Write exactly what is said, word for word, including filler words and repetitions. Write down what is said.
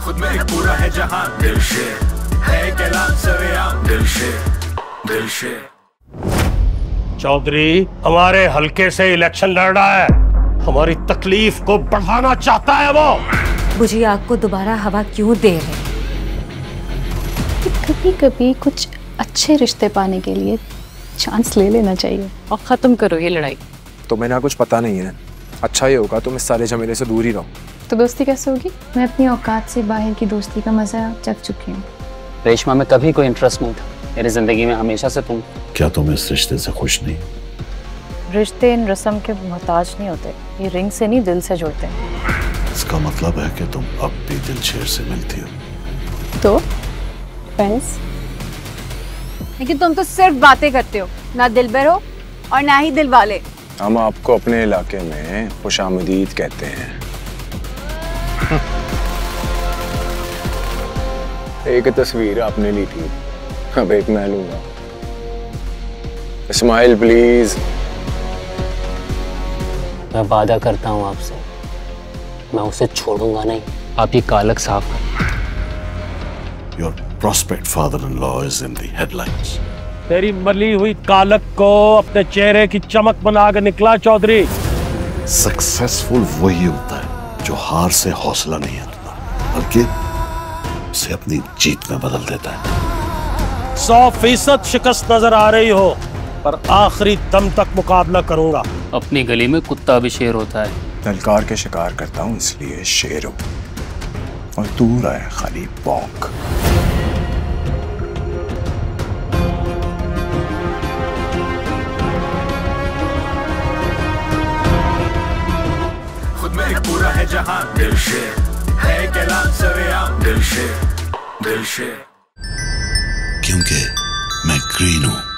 खुद में ही पूरा है जहां, दिल शेर है कैलाश सरेआम, दिल शेर दिल शेर। चौधरी हमारे हल्के से इलेक्शन लड़ रहा है, हमारी तकलीफ को बढ़ाना चाहता है वो। बुझी आग को दोबारा हवा क्यों दे रहे? कभी कभी कुछ अच्छे रिश्ते पाने के लिए चांस ले लेना चाहिए। और खत्म करो ये लड़ाई। तुम्हें ना कुछ पता नहीं है, अच्छा ही होगा तुम इस सारे झमेले से दूर ही रहो। तो दोस्ती कैसे होगी? मैं अपनी औकात से बाहर की दोस्ती का मजा चख चुकी हूँ। रेशमा में कभी कोई इंटरेस्ट नहीं था, मेरी जिंदगी में हमेशा से तुम। क्या तुम इस रिश्ते से खुश नहीं? रिश्ते इन रस्म के मोहताज नहीं होते, ये रिंग से नहीं दिल से जुड़ते हैं। इसका मतलब है कि तुम अब भी दिलशेर से मिलती हो। तो फ्रेंड्स? लेकिन तुम तो सिर्फ बातें करते हो, ना दिलबर हो और ना ही दिल वाले। हम आपको अपने इलाके में खुशामदीद कहते हैं। एक तस्वीर आपने ली थी, अब एक मैं लूंगा। Smile please. मैं वादा करता हूँ आपसे, मैं उसे छोड़ूंगा नहीं। आप ये कालक साफ कर। Your prospect father-in-law is in the headlines. तेरी मली हुई कालक को अपने चेहरे की चमक बना कर निकला चौधरी। सक्सेसफुल वही होता है जो हार से हौसला नहीं हारता, बल्कि उसे अपनी जीत में बदल देता है। सौ फीसद शिकस्त नजर आ रही हो, पर आखिरी दम तक मुकाबला करूंगा। अपनी गली में कुत्ता भी शेर होता है। ललकार के शिकार करता हूँ इसलिए शेर हूँ, और दूर आए खाली भौंक। खुद में ही पूरा है जहां, दिल शेर है कैलाश सरेआम, दिल शेर दिल शेर। क्योंकि मैं ग्रीन हूं।